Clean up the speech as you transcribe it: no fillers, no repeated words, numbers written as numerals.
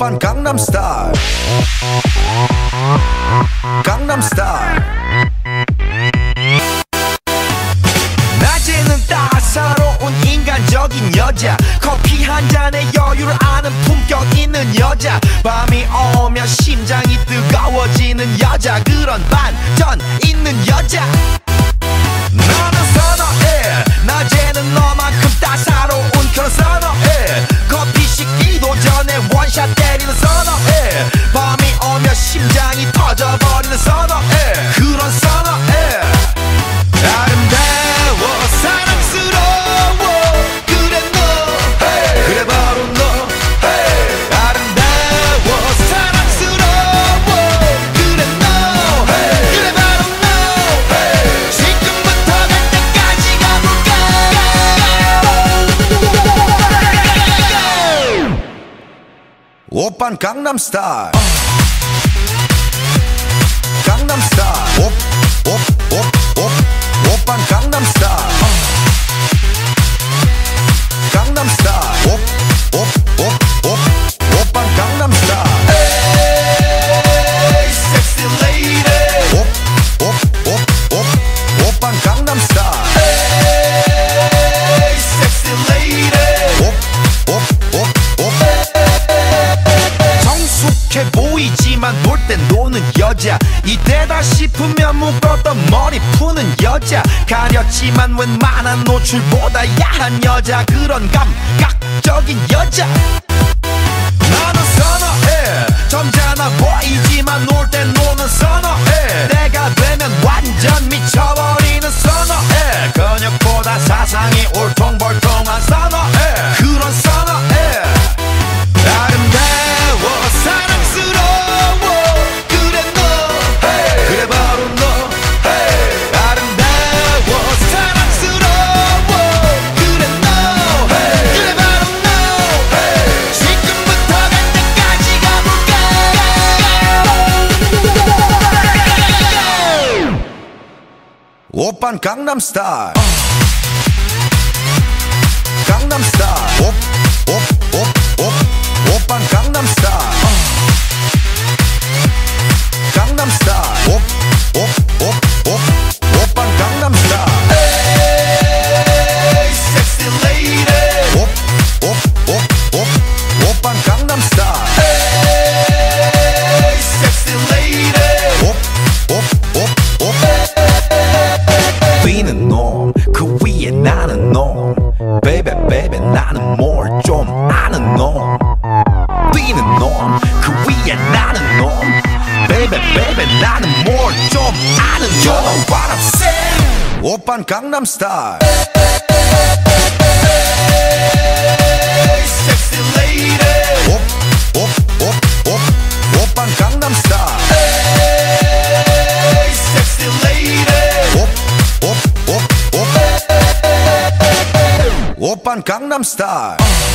오빤 강남 스타일 강남 스타일 낮에는 따사로운 인간적인 여자 커피 한 잔에 여유를 아는 품격 있는 여자 밤이 오면 심장이 뜨거워지는 여자 그런 반전 있는 여자 나는 선어해 낮에는 너만큼 따사로운 그런 선어해 커피 식기도 전에 원샷 때리는 선어해 밤이 오면 심장이 터져버리는 선어해 그런 선어해 아름다워 사랑스러워 그래 너 hey. 그래 바로 너 hey. 아름다워 사랑스러워 그래 너 hey. 그래 바로 너 hey. 지금부터 갈 때까지 가볼까 오빤 강남 스타일 강남 스타일 오빤 강남 스타일 강남 스타일 오빤 강남 스타일 에이 섹시 레이디 오빤 강남 스타일 에이 섹시 레이디 성숙해 보이지만 놀 땐 노는 여자 이때다 싶으면 묶었던 머리 푸는 여자 가렸지만 웬만한 노출보다 야한 여자 그런 감각적인 여자 나는 선어해 점잖아 보이지만 놀 땐 노는 선어해 내가 되면 완전 미쳐버리는 선어해 근육보다 사상이 울퉁불퉁한 선어해 그런 선어해 아름다워 사랑스러워 그래 너 hey. 그래 바로 너 hey. 아름다워 사랑스러워 그래 너 hey. 그래 바로 너 hey. 지금부터 갈 때까지 가볼까 오빤 강남 스타일 강남 스타일 오빤 강남 스타일 강남 스타일 오빤 강남 스타일 에이 섹시 레이디 오빤 강남 스타일 에이 섹시 레이디 뛰는 놈 그 위에 나는 놈 베이베 베이베 나는 뭘 좀 아는 놈 뛰는 놈 그 위에 나는 놈 베이베 베이베 나는 뭘 좀 아는 놈 You know what I'm saying 오빤 강남 스타일 섹시 레이디 오빤 강남 스타일 섹시 레이디 오빤 강남 스타일